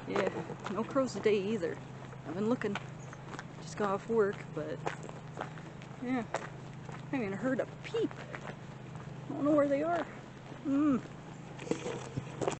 Yeah, no crows today either. I've been looking. Just got off work, but yeah, I haven't even heard a peep. I don't know where they are.